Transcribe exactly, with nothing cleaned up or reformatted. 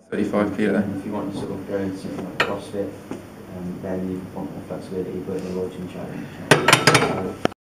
thirty-five kilo. And if you want to sort of go into something like CrossFit, um, then you want more flexibility, but in the Royton Challenge. So,